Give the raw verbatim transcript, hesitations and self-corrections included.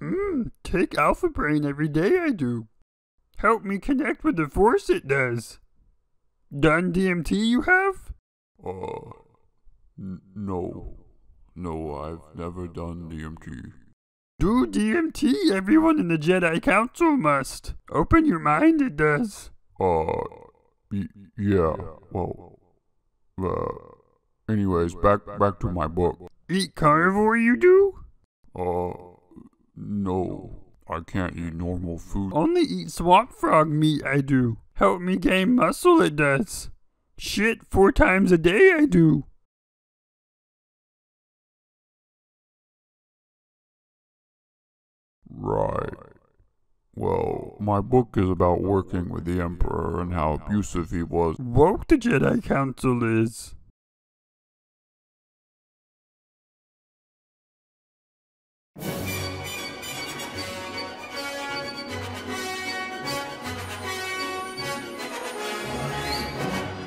Mmm, take Alpha Brain every day I do. Help me connect with the Force it does. Done D M T you have? Uh, n no. No, I've never done D M T. Do D M T, everyone in the Jedi Council must. Open your mind, it does. Uh, y yeah, well, uh, anyways, back, back to my book. Eat carnivore you do? Uh, no, I can't eat normal food. Only eat swamp frog meat I do. Help me gain muscle it does. Shit, four times a day I do. Right. Well, my book is about working with the Emperor and how abusive he was. Woke the Jedi Council is.